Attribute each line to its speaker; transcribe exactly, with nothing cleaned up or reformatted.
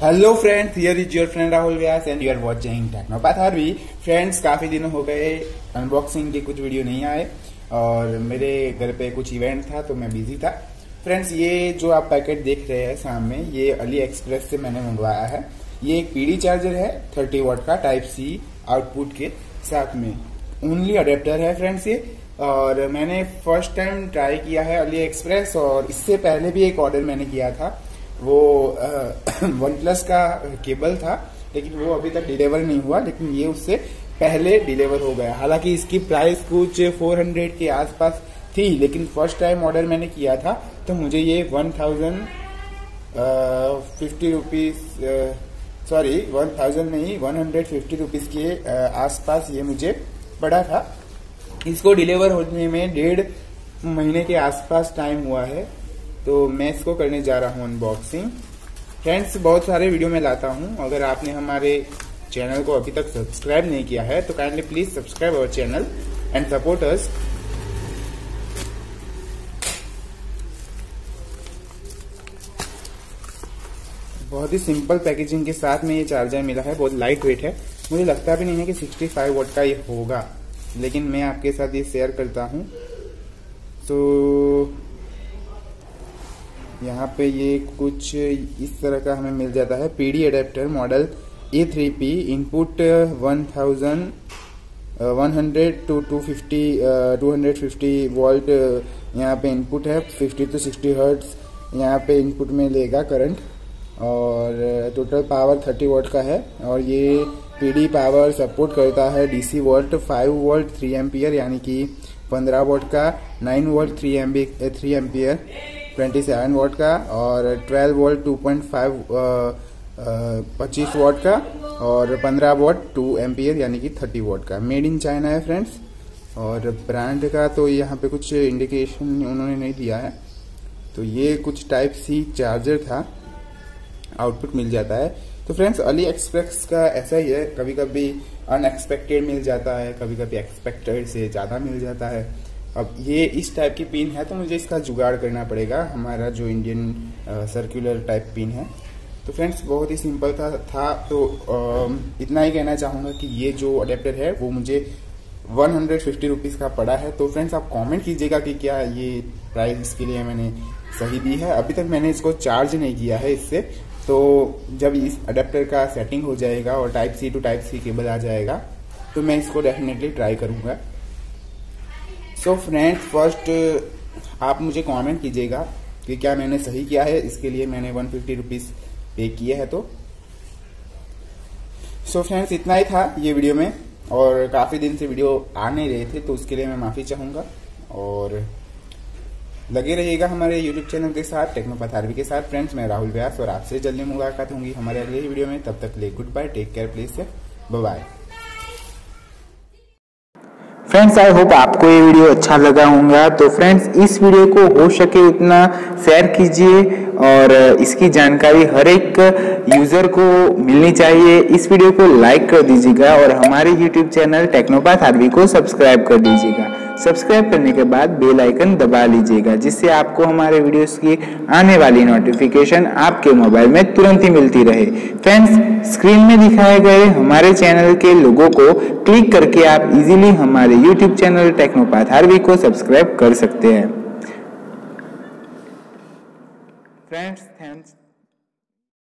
Speaker 1: Hello friends, here is your friend Rahul Vyas and you are watching Technopath RV. Friends, काफी दिनों हो गए unboxing के कुछ वीडियो नहीं आए और मेरे घर पे कुछ इवेंट था तो मैं बिजी था। फ्रेंड्स, ये जो आप पैकेट देख रहे हैं सामने, ये अली एक्सप्रेस से मैंने मंगवाया है। ये एक पीडी चार्जर है थर्टी वाट का टाइप सी आउटपुट के साथ में, ओनली अडेप्टर है फ्रेंड्स ये। और मैंने फर्स्ट टाइम ट्राई किया है अली एक्सप्रेस, और इससे पहले भी एक ऑर्डर मैंने किया था, वो वन प्लस का केबल था, लेकिन वो अभी तक डिलीवर नहीं हुआ, लेकिन ये उससे पहले डिलीवर हो गया। हालांकि इसकी प्राइस कुछ फोर हंड्रेड के आसपास थी, लेकिन फर्स्ट टाइम ऑर्डर मैंने किया था तो मुझे ये one thousand fifty rupees sorry one thousand नहीं वन हंड्रेड फिफ्टी रुपीज के आसपास ये मुझे पड़ा था। इसको डिलीवर होने में डेढ़ महीने के आसपास टाइम हुआ है, तो मैं इसको करने जा रहा हूँ अनबॉक्सिंग। फ्रेंड्स, बहुत सारे वीडियो में लाता हूँ, अगर आपने हमारे चैनल को अभी तक सब्सक्राइब नहीं किया है तो kindly please subscribe our channel and support us. बहुत ही सिंपल पैकेजिंग के साथ में ये चार्जर मिला है, बहुत लाइट वेट है। मुझे लगता भी नहीं है कि सिक्सटी फाइव वाट का ये होगा, लेकिन मैं आपके साथ ये शेयर करता हूँ। तो यहाँ पे ये कुछ इस तरह का हमें मिल जाता है, PD adapter model A three P, input one thousand one hundred two two fifty two hundred fifty volt यहाँ पे इनपुट है, फिफ्टी टू सिक्सटी हर्ट्ज यहाँ पे इनपुट में लेगा करंट, और टोटल पावर थर्टी वोल्ट का है। और ये पीडी पावर सपोर्ट करता है DC volt five volt three ampere, यानी कि पंद्रह वोल्ट का, nine volt three amp three ampere twenty seven volt का, और twelve volt two point five पच्चीस वोल्ट का, और पंद्रह वोल्ट टू एम्पियर यानी कि थर्टी वोल्ट का। मेड इन चाइना है फ्रेंड्स। और ब्रांड का तो यहाँ पे कुछ इंडिकेशन उन्होंने नहीं दिया है। तो ये कुछ टाइप सी चार्जर था, आउटपुट मिल जाता है। तो फ्रेंड्स, अली एक्सप्रेस का ऐसा ही है, कभी कभी अनएक्सपेक्टेड मिल जाता है, कभी कभी एक्सपेक्टेड से ज़्यादा मिल जाता है। अब ये इस टाइप की पिन है तो मुझे इसका जुगाड़ करना पड़ेगा, हमारा जो इंडियन सर्कुलर टाइप पिन है। तो फ्रेंड्स, बहुत ही सिंपल था, था तो आ, इतना ही कहना चाहूँगा कि ये जो अडेप्टर है वो मुझे वन हंड्रेड फिफ्टी रुपीज़ का पड़ा है। तो फ्रेंड्स, आप कमेंट कीजिएगा कि क्या ये प्राइस इसके लिए मैंने सही दी है। अभी तक मैंने इसको चार्ज नहीं किया है इससे, तो जब इस अडेप्टर का सेटिंग हो जाएगा और type C to type C cable आ जाएगा तो मैं इसको डेफिनेटली ट्राई करूँगा। सो फ्रेंड्स, फर्स्ट आप मुझे कमेंट कीजिएगा कि क्या मैंने सही किया है, इसके लिए मैंने वन फिफ्टी रुपीज़ पे किए है। तो सो so फ्रेंड्स, इतना ही था ये वीडियो में, और काफ़ी दिन से वीडियो आ नहीं रहे थे तो उसके लिए मैं माफ़ी चाहूँगा। और लगे रहिएगा हमारे यूट्यूब चैनल के साथ, टेक्नोपैथ आरवी के साथ। फ्रेंड्स, मैं राहुल व्यास, और आपसे जल्दी मुलाकात होंगी हमारे अगले वीडियो में। तब तक ले good bye, take care, please से bye bye.
Speaker 2: Friends, I hope आपको ये वीडियो अच्छा लगा होगा। तो फ्रेंड्स, इस वीडियो को हो सके उतना शेयर कीजिए, और इसकी जानकारी हर एक यूजर को मिलनी चाहिए। इस वीडियो को लाइक कर दीजिएगा और हमारे यूट्यूब चैनल टेक्नोपैथ आरवी को सब्सक्राइब कर दीजिएगा। सब्सक्राइब करने के बाद बेल आइकन दबा लीजिएगा, जिससे आपको हमारे वीडियोस की आने वाली नोटिफिकेशन आपके मोबाइल में तुरंत ही मिलती रहे। फ्रेंड्स, स्क्रीन में दिखाए गए हमारे चैनल के लोगों को क्लिक करके आप इजीली हमारे यूट्यूब चैनल टेक्नोपैथ आरवी को सब्सक्राइब कर सकते हैं। Friends, thanks